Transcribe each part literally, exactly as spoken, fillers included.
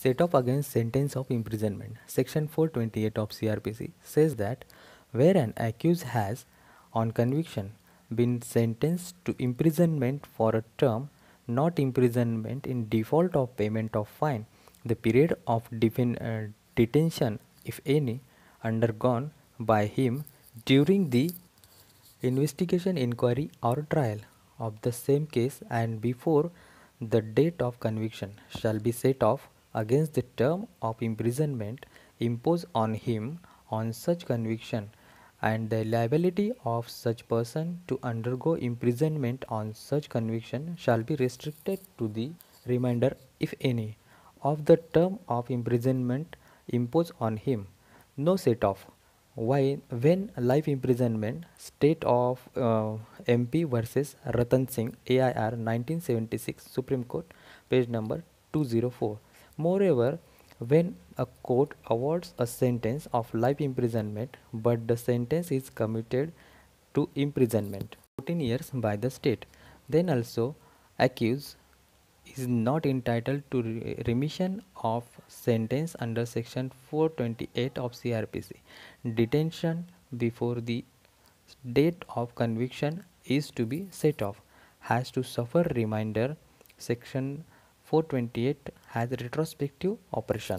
Set off against sentence of imprisonment. Section four twenty-eight of C R P C says that where an accused has, on conviction, been sentenced to imprisonment for a term, not imprisonment in default of payment of fine, the period of defin- uh, detention, if any, undergone by him during the investigation, inquiry, or trial of the same case and before the date of conviction shall be set off against the term of imprisonment imposed on him on such conviction, and the liability of such person to undergo imprisonment on such conviction shall be restricted to the remainder, if any, of the term of imprisonment imposed on him. No set off. Why, when life imprisonment, State of uh, M P versus Ratan Singh, A I R nineteen seventy-six, Supreme Court, page number two oh four. Moreover, when a court awards a sentence of life imprisonment but the sentence is commuted to imprisonment fourteen years by the state, then also accused is not entitled to re- remission of sentence under section four twenty-eight of C R P C. Detention before the date of conviction is to be set off, has to suffer reminder. Section four twenty-eight has retrospective operation.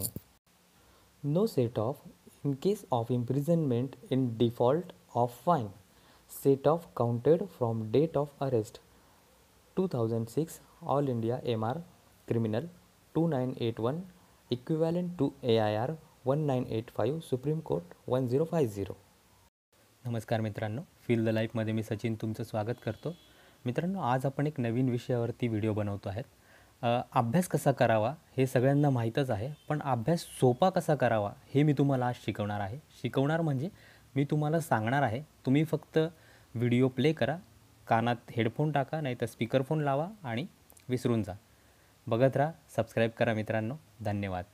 No set off in case of imprisonment in default of fine. Set off counted from date of arrest. two thousand six All India M R Criminal two nine eight one, equivalent to A I R one nine eight five, Supreme Court one zero five zero. नमस्कार मित्रांनो, feel the लाईफमध्ये मी सचिन तुमचं स्वागत करतो. मित्रांनो, आज आपण एक नवीन विषयावरती व्हिडिओ बनवतो आहेत. अभ्यास कसा करावा हे सगळ्यांना माहीतच आहे, पण अभ्यास सोपा कसा करावा हे मी तुम्हाला आज शिकवणार आहे. शिकवणार म्हणजे मी तुम्हाला सांगणार आहे. तुम्ही फक्त व्हिडिओ प्ले करा, कानात हेडफोन टाका, नाही तर स्पीकरफोन लावा आणि विसरून जा. बघत राहा, सबस्क्राईब करा मित्रांनो. धन्यवाद.